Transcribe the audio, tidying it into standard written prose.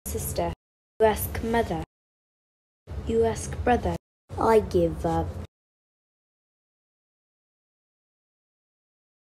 sister. You ask mother. You ask brother. I give up.